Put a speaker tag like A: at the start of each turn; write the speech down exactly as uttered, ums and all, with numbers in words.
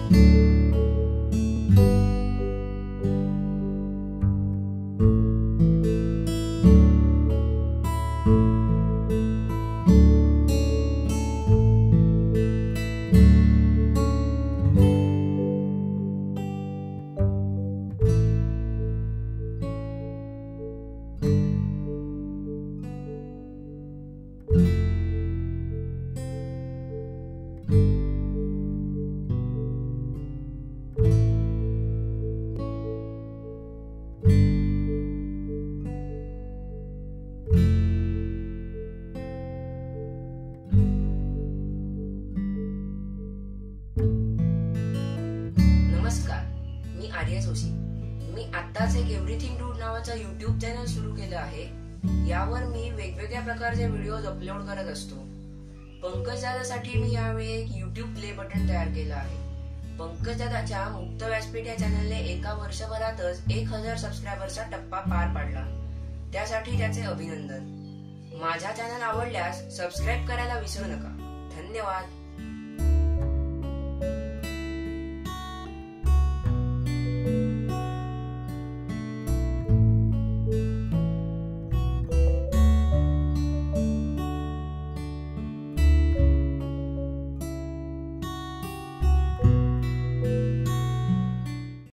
A: नमस्कार, मी आर्या जोशी. मी आत्ताच एक एव्हरीथिंग डूड नावाचा युट्यूब चॅनल सुरू केलं आहे. यावर मी वेगवेगळ्या प्रकारचे व्हिडिओज अपलोड करत असतो. पंकज दादासाठी मी यावेळी एक युट्यूब प्ले बटन तयार केलं आहे. पंकज दादाच्या मुक्त व्यासपीठ या चॅनलने एका वर्षभरातच एक हजार सबस्क्रायबरचा टप्पा पार पाडला. त्यासाठी त्याचे अभिनंदन. माझा चॅनल आवडल्यास सबस्क्राईब करायला विसरू नका. धन्यवाद.